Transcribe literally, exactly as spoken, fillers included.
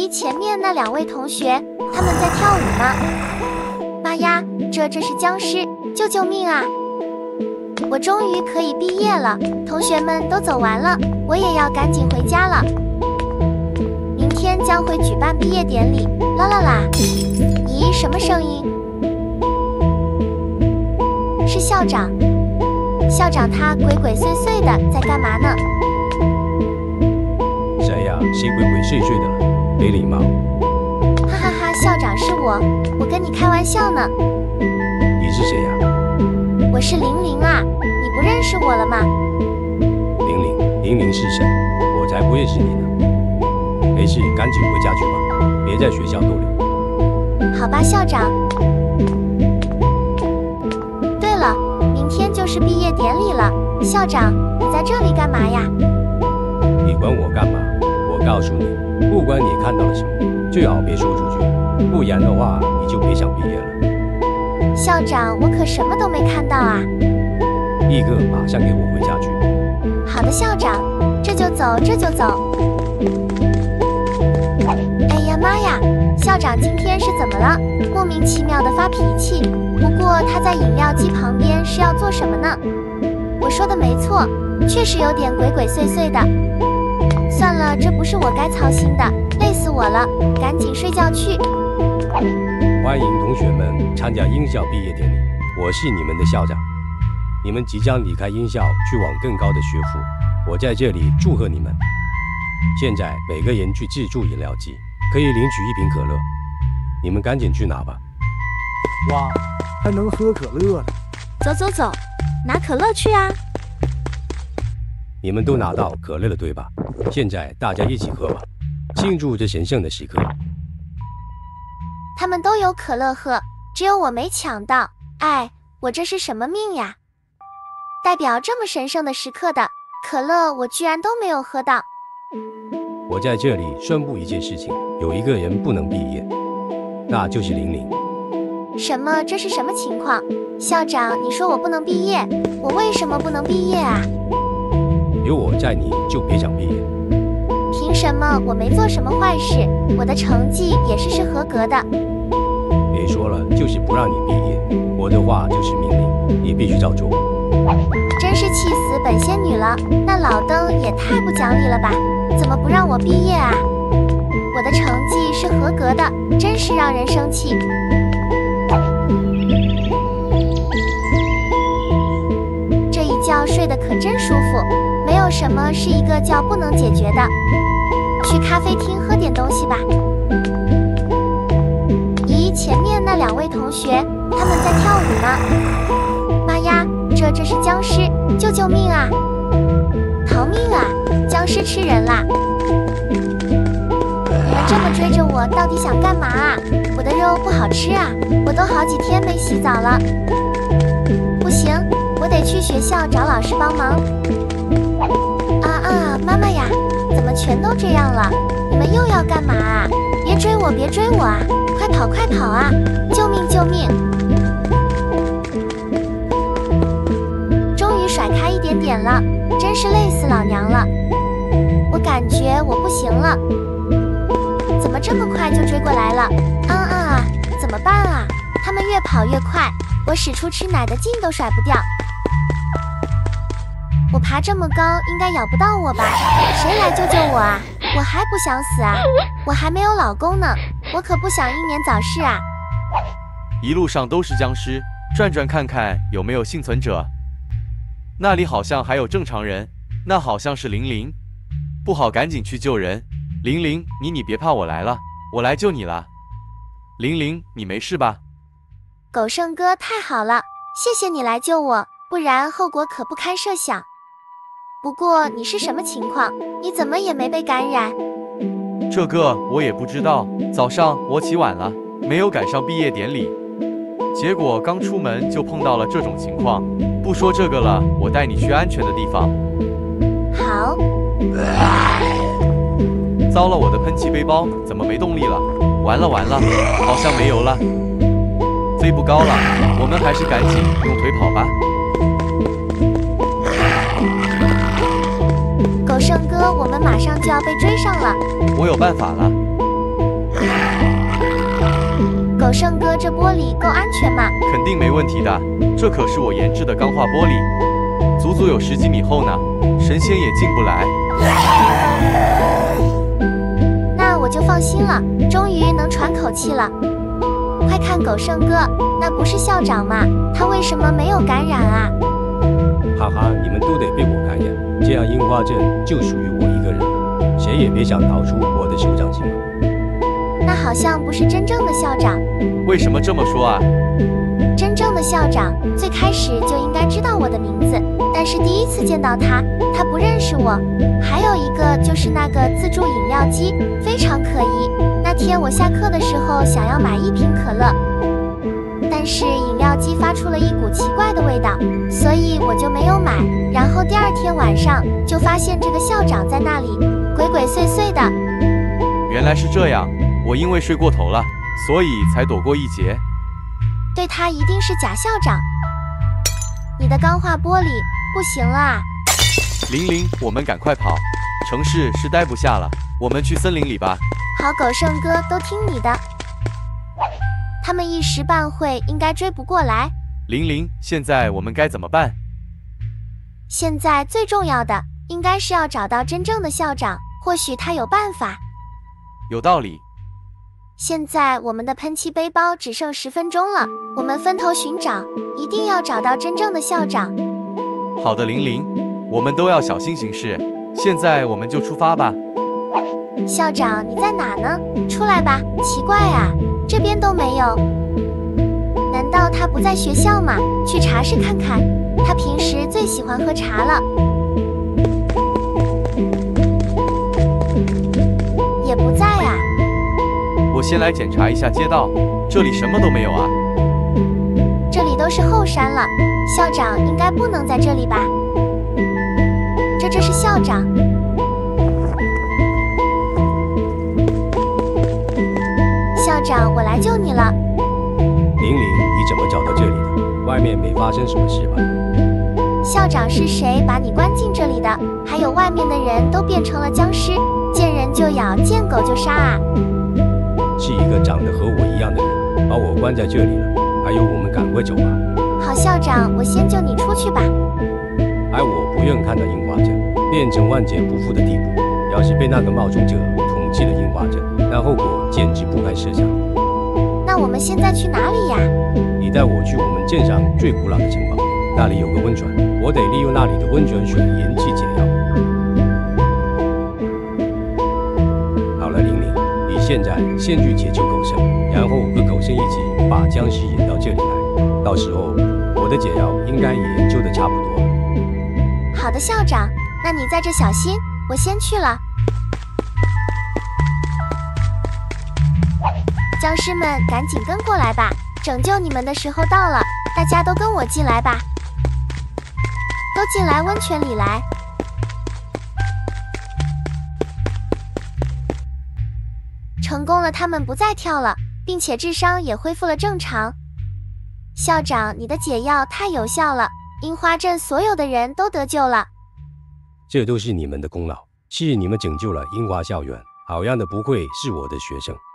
咦，前面那两位同学，他们在跳舞呢。妈呀，这这是僵尸！救救命啊！我终于可以毕业了，同学们都走完了，我也要赶紧回家了。明天将会举办毕业典礼，啦啦啦！咦，什么声音？是校长。校长他鬼鬼祟祟的在干嘛呢？ 谁呀？谁鬼鬼祟祟的了？没礼貌！ 哈哈哈，校长是我，我跟你开玩笑呢。 你是谁呀？ 我是玲玲啊，你不认识我了吗？ 玲玲，玲玲是谁？我才不认识你呢。没事，赶紧回家去吧，别在学校逗留。 好吧，校长。对了，明天就是毕业典礼了，校长，你在这里干嘛呀？ 你管我干嘛？我告诉你，不管你看到了什么，最好别说出去，不然的话，你就别想毕业了。 校长，我可什么都没看到啊！ 立刻马上给我回家去。 好的，校长，这就走，这就走。哎呀妈呀，校长今天是怎么了？莫名其妙的发脾气。不过他在饮料机旁边是要做什么呢？我说的没错，确实有点鬼鬼祟祟的。算了，这不是我该操心的，累死我了，赶紧睡觉去。 欢迎同学们参加英校毕业典礼，我是你们的校长。你们即将离开英校，去往更高的学府，我在这里祝贺你们。现在每个人去自助饮料机，可以领取一瓶可乐，你们赶紧去拿吧。 哇，还能喝可乐呢！ 走走走，拿可乐去啊！ 你们都拿到可乐了对吧？现在大家一起喝吧，庆祝这神圣的时刻。 他们都有可乐喝，只有我没抢到，哎，我这是什么命呀？代表这么神圣的时刻的可乐，我居然都没有喝到。 我在这里宣布一件事情，有一个人不能毕业，那就是玲玲。 什么？这是什么情况？校长，你说我不能毕业，我为什么不能毕业啊？ 有我在，你就别想毕业。 凭什么？我没做什么坏事，我的成绩也是是合格的。 别说了，就是不让你毕业，我的话就是命令，你必须照做。 真是气死本仙女了，那老登也太不讲理了吧？怎么不让我毕业啊？我的成绩是合格的，真是让人生气。这一觉睡得可真舒服，没有什么是一个觉不能解决的。去咖啡厅喝点东西吧。咦，前面那两位同学，他们在跳舞呢。妈呀，这这是僵尸！救救命啊！逃命啊！僵尸吃人啦！你们这么追着我，到底想干嘛啊？我的肉不好吃啊！我都好几天没洗澡了。不行，我得去学校找老师帮忙。啊啊，妈妈呀！怎么全都这样了？你们又要干嘛啊？别追我，别追我啊！快跑，快跑啊！救命，救命！终于甩开一点点了，真是累死老娘了。我感觉我不行了，怎么这么快就追过来了？啊啊啊！怎么办啊？他们越跑越快，我使出吃奶的劲都甩不掉。我爬这么高，应该咬不到我吧？谁来救救我啊？我还不想死啊！我还没有老公呢，我可不想英年早逝啊！ 一路上都是僵尸，转转看看有没有幸存者。那里好像还有正常人，那好像是玲玲，不好，赶紧去救人。玲玲，你你别怕，我来了，我来救你了。玲玲，你没事吧？ 狗剩哥，太好了，谢谢你来救我，不然后果可不堪设想。不过你是什么情况？你怎么也没被感染？ 这个我也不知道，早上我起晚了，没有赶上毕业典礼，结果刚出门就碰到了这种情况。不说这个了，我带你去安全的地方。 好。 糟了，我的喷气背包怎么没动力了？完了完了，好像没油了，飞不高了，我们还是赶紧用腿跑吧。 狗剩哥，我们马上就要被追上了。 我有办法了。 狗剩哥，这玻璃够安全吗？ 肯定没问题的，这可是我研制的钢化玻璃，足足有十几米厚呢，神仙也进不来。 那我就放心了，终于能喘口气了。快看狗剩哥，那不是校长吗？他为什么没有感染啊？ 哈哈，你们都得被我感染，这样樱花镇就属于我一个人了，谁也别想逃出我的手掌心了。 那好像不是真正的校长。 为什么这么说啊？ 真正的校长最开始就应该知道我的名字，但是第一次见到他，他不认识我。还有一个就是那个自助饮料机，非常可疑。那天我下课的时候想要买一瓶可乐，但是饮料机发出了一股奇怪的味道，所以我就没有买。然后第二天晚上就发现这个校长在那里鬼鬼祟祟的。 原来是这样，我因为睡过头了，所以才躲过一劫。 对，他一定是假校长。你的钢化玻璃不行了啊！ 玲玲，我们赶快跑，城市是待不下了，我们去森林里吧。 好，狗剩哥都听你的。他们一时半会应该追不过来。 玲玲，现在我们该怎么办？ 现在最重要的应该是要找到真正的校长，或许他有办法。 有道理。 现在我们的喷漆背包只剩十分钟了，我们分头寻找，一定要找到真正的校长。 好的，玲玲，我们都要小心行事。现在我们就出发吧。 校长，你在哪呢？出来吧！奇怪啊，这边都没有。难道他不在学校吗？去茶室看看，他平时最喜欢喝茶了。也不在啊。 我先来检查一下街道，这里什么都没有啊。 这里都是后山了，校长应该不能在这里吧？这这是校长。校长，我来救你了。 玲玲，你怎么找到这里的？外面没发生什么事吧？ 校长是谁把你关进这里的？还有外面的人都变成了僵尸，见人就咬，见狗就杀啊！ 是一个长得和我一样的人把我关在这里了。还有，我们赶快走吧。 好，校长，我先救你出去吧。 哎，我不愿看到樱花镇变成万劫不复的地步。要是被那个冒充者统治了樱花镇，那后果简直不堪设想。 那我们现在去哪里呀？ 你带我去我们镇上最古老的城堡，那里有个温泉，我得利用那里的温泉水研制解药。好了，玲玲，你现在先去解救狗剩，然后和狗剩一起把僵尸引到这里来。到时候我的解药应该也研究的差不多了。 好的，校长，那你在这小心，我先去了。僵尸们，赶紧跟过来吧！拯救你们的时候到了，大家都跟我进来吧！都进来温泉里来！成功了，他们不再跳了，并且智商也恢复了正常。校长，你的解药太有效了，樱花镇所有的人都得救了。 这都是你们的功劳，是你们拯救了樱花校园，好样的，不愧是我的学生。